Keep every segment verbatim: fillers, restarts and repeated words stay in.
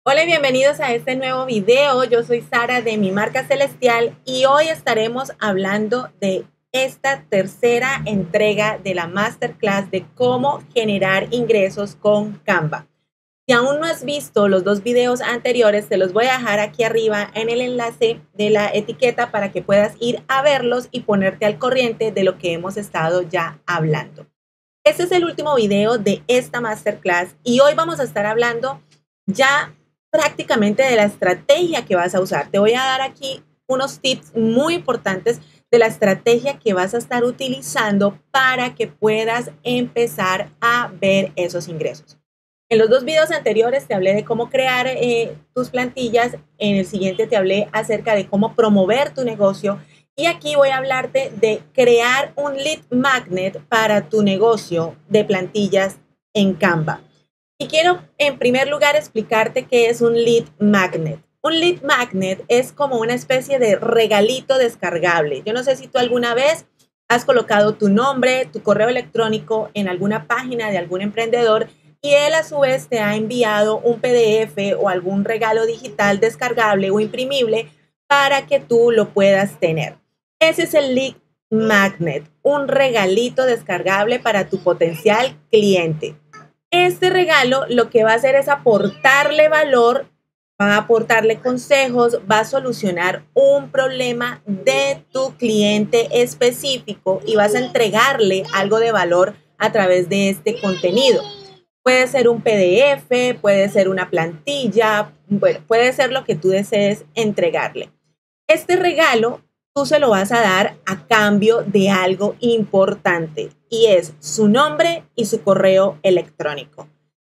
Hola y bienvenidos a este nuevo video. Yo soy Sara de Mi Marca Celestial y hoy estaremos hablando de esta tercera entrega de la Masterclass de cómo generar ingresos con Canva. Si aún no has visto los dos videos anteriores, te los voy a dejar aquí arriba en el enlace de la etiqueta para que puedas ir a verlos y ponerte al corriente de lo que hemos estado ya hablando. Este es el último video de esta Masterclass y hoy vamos a estar hablando ya prácticamente de la estrategia que vas a usar. Te voy a dar aquí unos tips muy importantes de la estrategia que vas a estar utilizando para que puedas empezar a ver esos ingresos. En los dos videos anteriores te hablé de cómo crear eh, tus plantillas. En el siguiente te hablé acerca de cómo promover tu negocio. Y aquí voy a hablarte de crear un lead magnet para tu negocio de plantillas en Canva. Y quiero en primer lugar explicarte qué es un lead magnet. Un lead magnet es como una especie de regalito descargable. Yo no sé si tú alguna vez has colocado tu nombre, tu correo electrónico en alguna página de algún emprendedor y él a su vez te ha enviado un P D F o algún regalo digital descargable o imprimible para que tú lo puedas tener. Ese es el lead magnet, un regalito descargable para tu potencial cliente. Este regalo lo que va a hacer es aportarle valor, va a aportarle consejos, va a solucionar un problema de tu cliente específico y vas a entregarle algo de valor a través de este contenido. Puede ser un P D F, puede ser una plantilla, bueno, puede ser lo que tú desees entregarle. Este regalo tú se lo vas a dar a cambio de algo importante y es su nombre y su correo electrónico.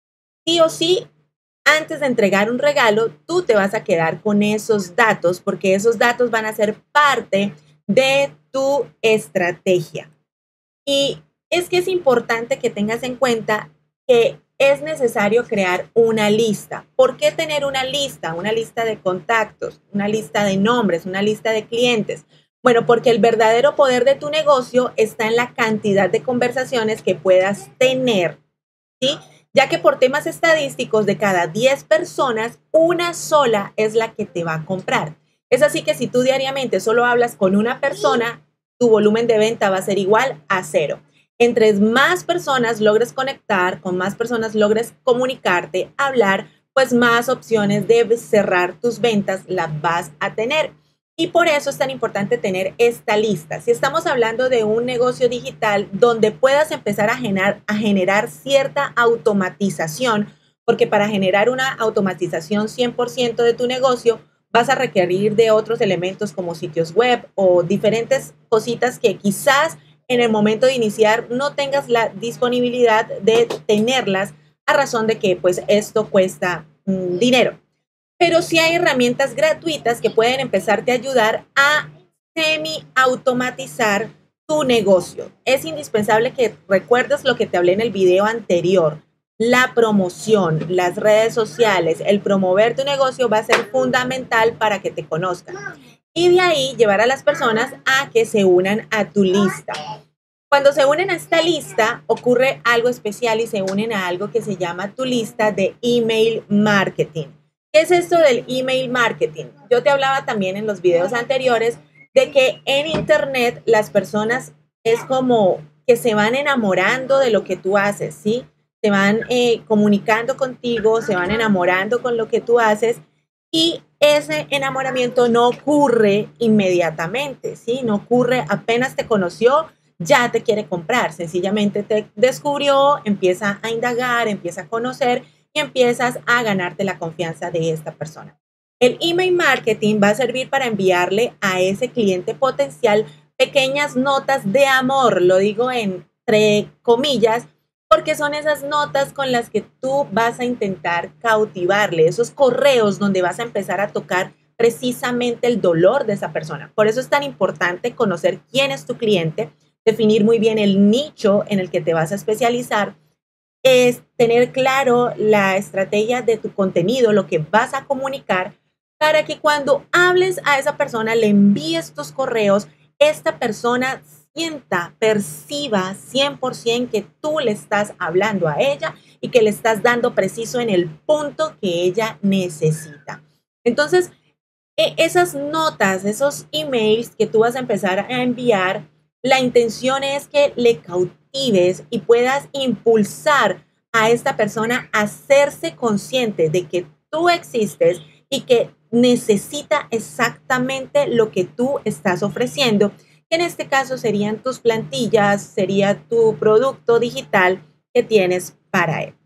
Sí o sí, antes de entregar un regalo, tú te vas a quedar con esos datos porque esos datos van a ser parte de tu estrategia. Y es que es importante que tengas en cuenta que es necesario crear una lista. ¿Por qué tener una lista? Una lista de contactos, una lista de nombres, una lista de clientes. Bueno, porque el verdadero poder de tu negocio está en la cantidad de conversaciones que puedas tener, ¿sí? Ya que por temas estadísticos, de cada diez personas, una sola es la que te va a comprar. Es así que si tú diariamente solo hablas con una persona, tu volumen de venta va a ser igual a cero. Entre más personas logres conectar, con más personas logres comunicarte, hablar, pues más opciones de cerrar tus ventas las vas a tener. Y por eso es tan importante tener esta lista. Si estamos hablando de un negocio digital donde puedas empezar a generar, a generar cierta automatización, porque para generar una automatización cien por ciento de tu negocio vas a requerir de otros elementos como sitios web o diferentes cositas que quizás en el momento de iniciar no tengas la disponibilidad de tenerlas a razón de que pues esto cuesta mmm, dinero. Pero sí hay herramientas gratuitas que pueden empezarte a ayudar a semi-automatizar tu negocio. Es indispensable que recuerdes lo que te hablé en el video anterior. La promoción, las redes sociales, el promover tu negocio va a ser fundamental para que te conozcan. Y de ahí llevar a las personas a que se unan a tu lista. Cuando se unen a esta lista, ocurre algo especial y se unen a algo que se llama tu lista de email marketing. ¿Qué es esto del email marketing? Yo te hablaba también en los videos anteriores de que en internet las personas es como que se van enamorando de lo que tú haces, ¿sí? Se van eh, comunicando contigo, se van enamorando con lo que tú haces y ese enamoramiento no ocurre inmediatamente, ¿sí? No ocurre apenas te conoció, ya te quiere comprar. Sencillamente te descubrió, empieza a indagar, empieza a conocer y empiezas a ganarte la confianza de esta persona. El email marketing va a servir para enviarle a ese cliente potencial pequeñas notas de amor, lo digo entre comillas, porque son esas notas con las que tú vas a intentar cautivarle, esos correos donde vas a empezar a tocar precisamente el dolor de esa persona. Por eso es tan importante conocer quién es tu cliente, definir muy bien el nicho en el que te vas a especializar, es tener claro la estrategia de tu contenido, lo que vas a comunicar, para que cuando hables a esa persona, le envíes tus correos, esta persona sienta, perciba cien por ciento que tú le estás hablando a ella y que le estás dando preciso en el punto que ella necesita. Entonces, esas notas, esos emails que tú vas a empezar a enviar, la intención es que le cautives y puedas impulsar a esta persona a hacerse consciente de que tú existes y que necesita exactamente lo que tú estás ofreciendo, que en este caso serían tus plantillas, sería tu producto digital que tienes para él.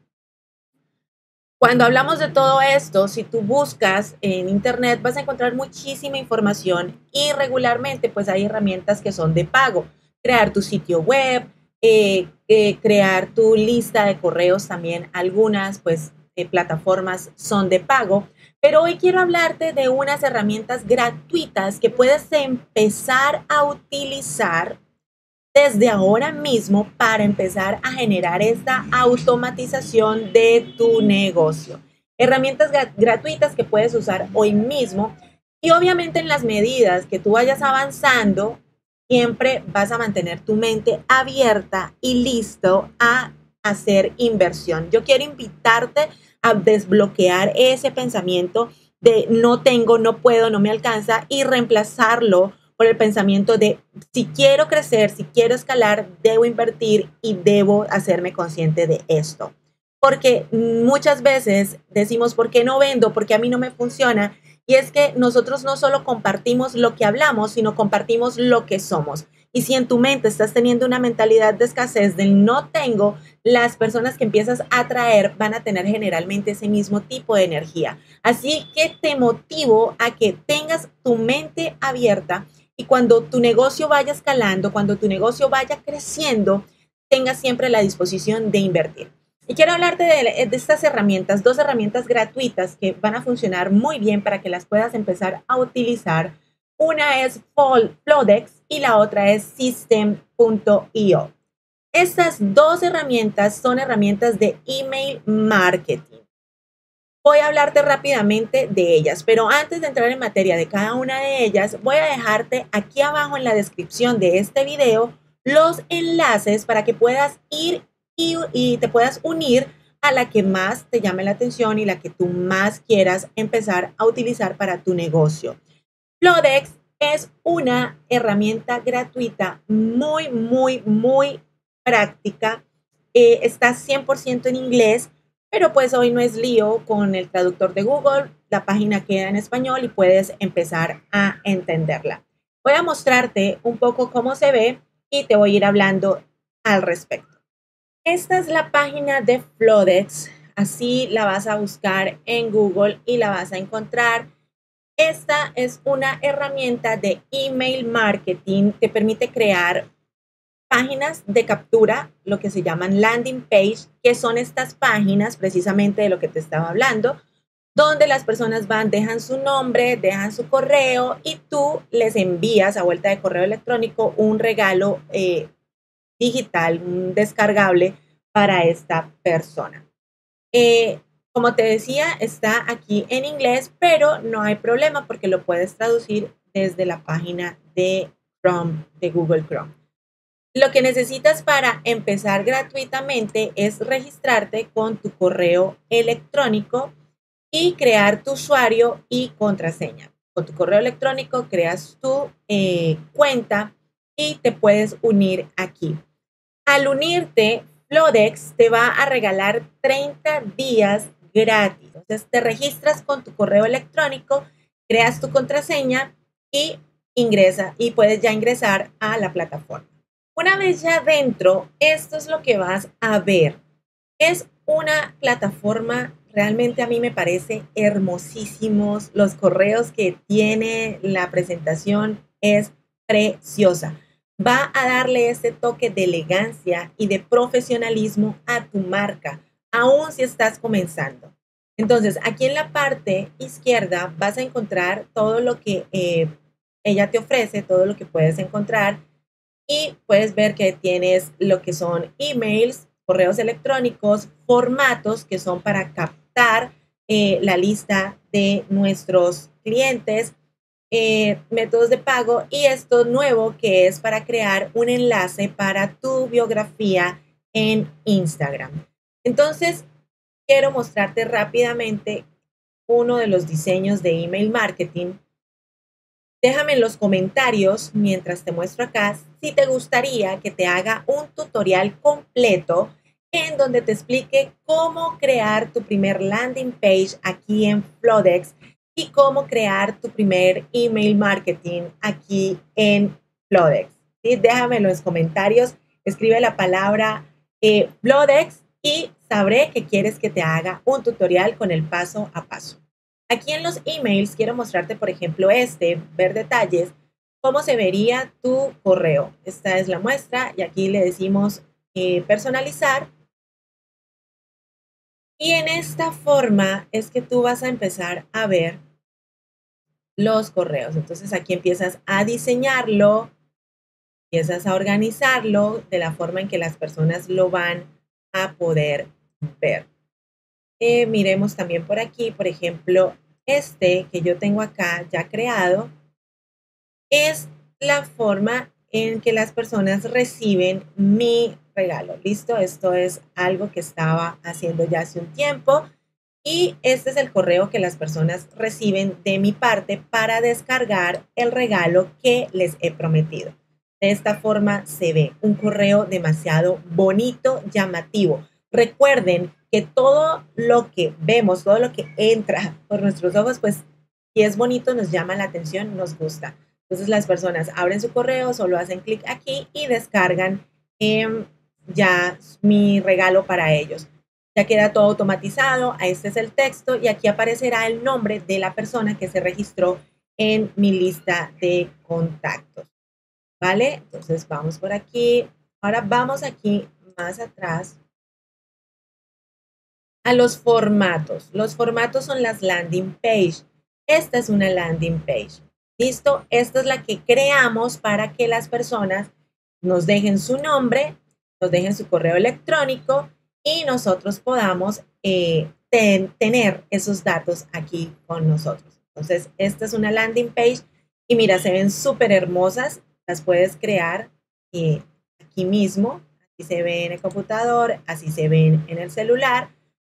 Cuando hablamos de todo esto, si tú buscas en internet vas a encontrar muchísima información y regularmente pues hay herramientas que son de pago. Crear tu sitio web, eh, eh, crear tu lista de correos también, algunas pues eh, plataformas son de pago. Pero hoy quiero hablarte de unas herramientas gratuitas que puedes empezar a utilizar desde ahora mismo para empezar a generar esta automatización de tu negocio. Herramientas gratuitas que puedes usar hoy mismo y obviamente en las medidas que tú vayas avanzando, siempre vas a mantener tu mente abierta y listo a hacer inversión. Yo quiero invitarte a desbloquear ese pensamiento de no tengo, no puedo, no me alcanza y reemplazarlo por el pensamiento de si quiero crecer, si quiero escalar, debo invertir y debo hacerme consciente de esto. Porque muchas veces decimos, ¿por qué no vendo? Porque a mí no me funciona. Y es que nosotros no solo compartimos lo que hablamos, sino compartimos lo que somos. Y si en tu mente estás teniendo una mentalidad de escasez, del no tengo, las personas que empiezas a atraer van a tener generalmente ese mismo tipo de energía. Así que te motivo a que tengas tu mente abierta y cuando tu negocio vaya escalando, cuando tu negocio vaya creciendo, tengas siempre la disposición de invertir. Y quiero hablarte de, de estas herramientas, dos herramientas gratuitas que van a funcionar muy bien para que las puedas empezar a utilizar. Una es Flodex y la otra es System punto io. Estas dos herramientas son herramientas de email marketing. Voy a hablarte rápidamente de ellas, pero antes de entrar en materia de cada una de ellas, voy a dejarte aquí abajo en la descripción de este video los enlaces para que puedas ir y, y te puedas unir a la que más te llame la atención y la que tú más quieras empezar a utilizar para tu negocio. Flodex es una herramienta gratuita muy, muy, muy práctica. Eh, está cien por ciento en inglés. Pero pues hoy no es lío con el traductor de Google, la página queda en español y puedes empezar a entenderla. Voy a mostrarte un poco cómo se ve y te voy a ir hablando al respecto. Esta es la página de Flodex, así la vas a buscar en Google y la vas a encontrar. Esta es una herramienta de email marketing que permite crear páginas de captura, lo que se llaman landing page, que son estas páginas precisamente de lo que te estaba hablando, donde las personas van, dejan su nombre, dejan su correo y tú les envías a vuelta de correo electrónico un regalo eh, digital, un descargable para esta persona. Eh, como te decía, está aquí en inglés, pero no hay problema porque lo puedes traducir desde la página de Chrome, de Google Chrome. Lo que necesitas para empezar gratuitamente es registrarte con tu correo electrónico y crear tu usuario y contraseña. Con tu correo electrónico creas tu eh, cuenta y te puedes unir aquí. Al unirte, Flodex te va a regalar treinta días gratis. Entonces te registras con tu correo electrónico, creas tu contraseña y ingresa y puedes ya ingresar a la plataforma. Una vez ya dentro, esto es lo que vas a ver. Es una plataforma, realmente a mí me parece hermosísimos. Los correos que tiene la presentación es preciosa. Va a darle ese toque de elegancia y de profesionalismo a tu marca, aun si estás comenzando. Entonces, aquí en la parte izquierda vas a encontrar todo lo que eh, ella te ofrece, todo lo que puedes encontrar. Y puedes ver que tienes lo que son emails, correos electrónicos, formatos que son para captar eh, la lista de nuestros clientes, eh, métodos de pago y esto nuevo que es para crear un enlace para tu biografía en Instagram. Entonces, quiero mostrarte rápidamente uno de los diseños de email marketing. Déjame en los comentarios, mientras te muestro acá, si te gustaría que te haga un tutorial completo en donde te explique cómo crear tu primer landing page aquí en Flodex y cómo crear tu primer email marketing aquí en Flodex. ¿Sí? Déjame en los comentarios, escribe la palabra eh, Flodex y sabré que quieres que te haga un tutorial con el paso a paso. Aquí en los emails quiero mostrarte, por ejemplo, este, ver detalles, cómo se vería tu correo. Esta es la muestra y aquí le decimos eh, personalizar. Y en esta forma es que tú vas a empezar a ver los correos. Entonces aquí empiezas a diseñarlo, empiezas a organizarlo de la forma en que las personas lo van a poder ver. Eh, miremos también por aquí, por ejemplo, este que yo tengo acá ya creado es la forma en que las personas reciben mi regalo. ¿Listo? Esto es algo que estaba haciendo ya hace un tiempo y este es el correo que las personas reciben de mi parte para descargar el regalo que les he prometido. De esta forma se ve un correo demasiado bonito, llamativo. Recuerden que todo lo que vemos, todo lo que entra por nuestros ojos, pues si es bonito, nos llama la atención, nos gusta. Entonces las personas abren su correo, solo hacen clic aquí y descargan eh, ya mi regalo para ellos. Ya queda todo automatizado, este es el texto y aquí aparecerá el nombre de la persona que se registró en mi lista de contactos. ¿Vale? Entonces vamos por aquí. Ahora vamos aquí más atrás a los formatos. Los formatos son las landing page. Esta es una landing page. ¿Listo? Esta es la que creamos para que las personas nos dejen su nombre, nos dejen su correo electrónico y nosotros podamos eh, ten, tener esos datos aquí con nosotros. Entonces, esta es una landing page y mira, se ven súper hermosas. Las puedes crear eh, aquí mismo. Así se ve en el computador, así se ven en el celular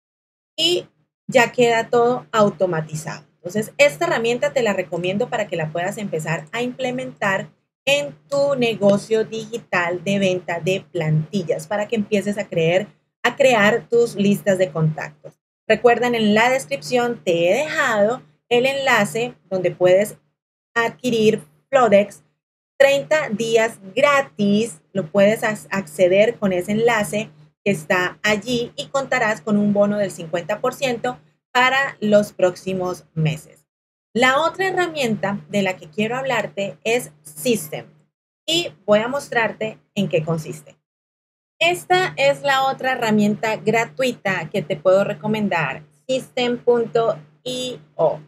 y ya queda todo automatizado. Entonces, esta herramienta te la recomiendo para que la puedas empezar a implementar en tu negocio digital de venta de plantillas para que empieces a, creer, a crear tus listas de contactos. Recuerden, en la descripción te he dejado el enlace donde puedes adquirir Flodex treinta días gratis. Lo puedes acceder con ese enlace que está allí y contarás con un bono del cincuenta por ciento para los próximos meses. La otra herramienta de la que quiero hablarte es System y voy a mostrarte en qué consiste. Esta es la otra herramienta gratuita que te puedo recomendar, system punto i o.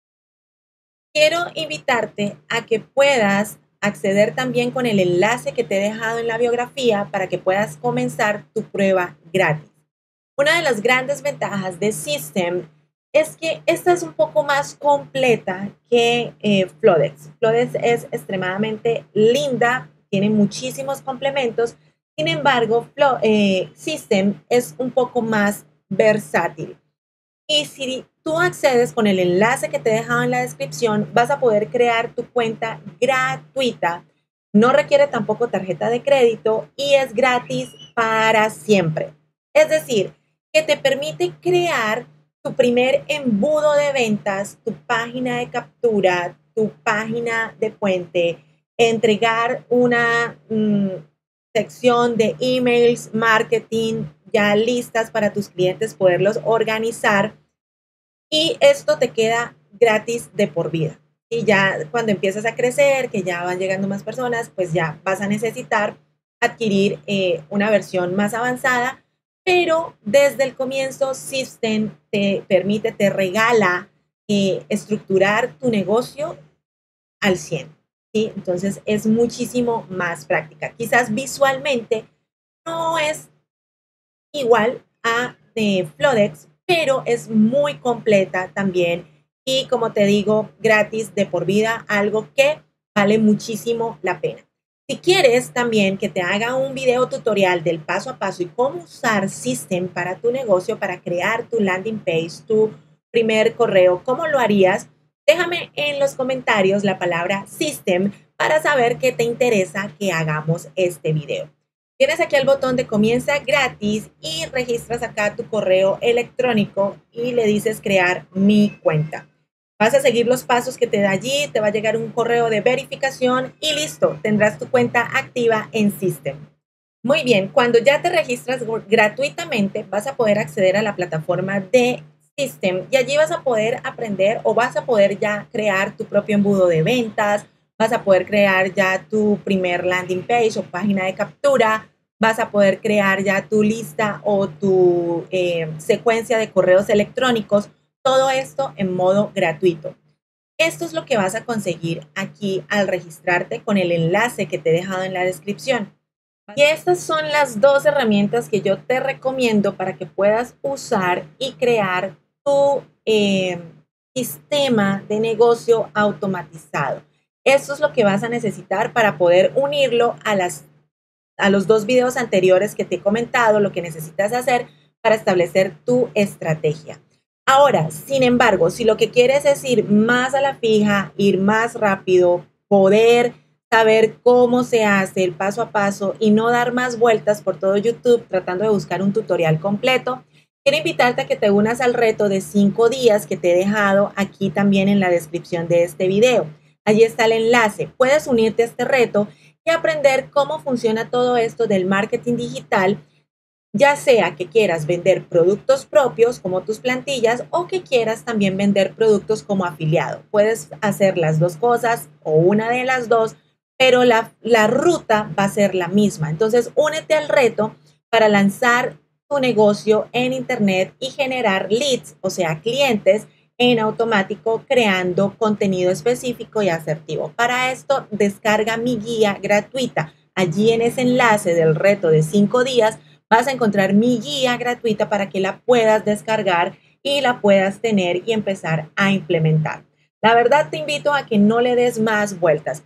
Quiero invitarte a que puedas acceder también con el enlace que te he dejado en la biografía para que puedas comenzar tu prueba gratis. Una de las grandes ventajas de System es que esta es un poco más completa que eh, Flodex. Flodex es extremadamente linda, tiene muchísimos complementos. Sin embargo, Flo, eh, System es un poco más versátil. Y si tú accedes con el enlace que te he dejado en la descripción, vas a poder crear tu cuenta gratuita. No requiere tampoco tarjeta de crédito y es gratis para siempre. Es decir, que te permite crear tu primer embudo de ventas, tu página de captura, tu página de puente, entregar una mmm, sección de emails, marketing, ya listas para tus clientes, poderlos organizar y esto te queda gratis de por vida. Y ya cuando empiezas a crecer, que ya van llegando más personas, pues ya vas a necesitar adquirir eh, una versión más avanzada, pero desde el comienzo System te permite, te regala eh, estructurar tu negocio al cien. ¿Sí? Entonces es muchísimo más práctica. Quizás visualmente no es igual a eh, Flodex, pero es muy completa también y como te digo, gratis de por vida, algo que vale muchísimo la pena. Si quieres también que te haga un video tutorial del paso a paso y cómo usar System para tu negocio, para crear tu landing page, tu primer correo, ¿cómo lo harías? Déjame en los comentarios la palabra System para saber que te interesa que hagamos este video. Tienes aquí el botón de comienza gratis y registras acá tu correo electrónico y le dices crear mi cuenta. Vas a seguir los pasos que te da allí, te va a llegar un correo de verificación y listo, tendrás tu cuenta activa en System. Muy bien, cuando ya te registras gratuitamente, vas a poder acceder a la plataforma de System y allí vas a poder aprender o vas a poder ya crear tu propio embudo de ventas, vas a poder crear ya tu primer landing page o página de captura, vas a poder crear ya tu lista o tu eh, secuencia de correos electrónicos. Todo esto en modo gratuito. Esto es lo que vas a conseguir aquí al registrarte con el enlace que te he dejado en la descripción. Y estas son las dos herramientas que yo te recomiendo para que puedas usar y crear tu eh, sistema de negocio automatizado. Esto es lo que vas a necesitar para poder unirlo a, las, a los dos videos anteriores que te he comentado, lo que necesitas hacer para establecer tu estrategia. Ahora, sin embargo, si lo que quieres es ir más a la fija, ir más rápido, poder saber cómo se hace el paso a paso y no dar más vueltas por todo YouTube tratando de buscar un tutorial completo, quiero invitarte a que te unas al reto de cinco días que te he dejado aquí también en la descripción de este video. Allí está el enlace. Puedes unirte a este reto y aprender cómo funciona todo esto del marketing digital, ya sea que quieras vender productos propios como tus plantillas o que quieras también vender productos como afiliado. Puedes hacer las dos cosas o una de las dos, pero la, la ruta va a ser la misma. Entonces, únete al reto para lanzar tu negocio en Internet y generar leads, o sea, clientes en automático creando contenido específico y asertivo. Para esto, descarga mi guía gratuita. Allí en ese enlace del reto de cinco días, vas a encontrar mi guía gratuita para que la puedas descargar y la puedas tener y empezar a implementar. La verdad te invito a que no le des más vueltas.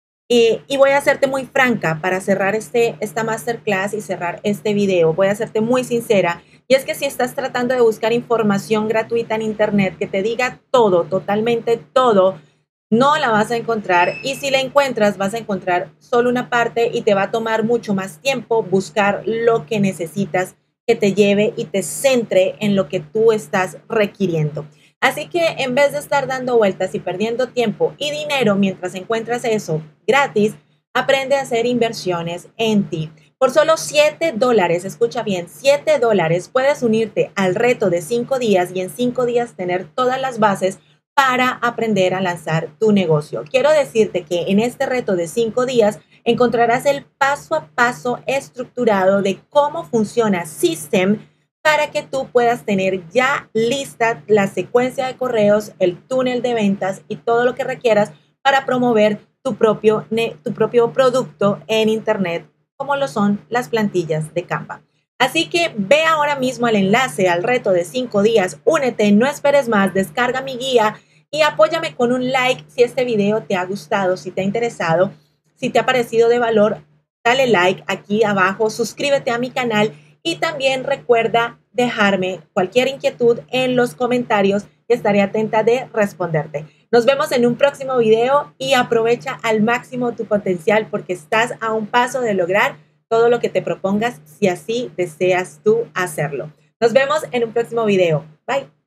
Y, y voy a hacerte muy franca para cerrar este, esta masterclass y cerrar este video. Voy a hacerte muy sincera. Y es que si estás tratando de buscar información gratuita en Internet que te diga todo, totalmente todo, no la vas a encontrar, y si la encuentras vas a encontrar solo una parte y te va a tomar mucho más tiempo buscar lo que necesitas que te lleve y te centre en lo que tú estás requiriendo. Así que en vez de estar dando vueltas y perdiendo tiempo y dinero mientras encuentras eso gratis, aprende a hacer inversiones en ti. Por solo siete dólares, escucha bien, siete dólares puedes unirte al reto de cinco días y en cinco días tener todas las bases para aprender a lanzar tu negocio. Quiero decirte que en este reto de cinco días encontrarás el paso a paso estructurado de cómo funciona System para que tú puedas tener ya lista la secuencia de correos, el túnel de ventas y todo lo que requieras para promover tu propio, tu propio producto en Internet, como lo son las plantillas de Canva. Así que ve ahora mismo al enlace al reto de cinco días, únete, no esperes más, descarga mi guía y apóyame con un like si este video te ha gustado, si te ha interesado, si te ha parecido de valor, dale like aquí abajo, suscríbete a mi canal y también recuerda dejarme cualquier inquietud en los comentarios y estaré atenta de responderte. Nos vemos en un próximo video y aprovecha al máximo tu potencial porque estás a un paso de lograr todo lo que te propongas si así deseas tú hacerlo. Nos vemos en un próximo video. Bye.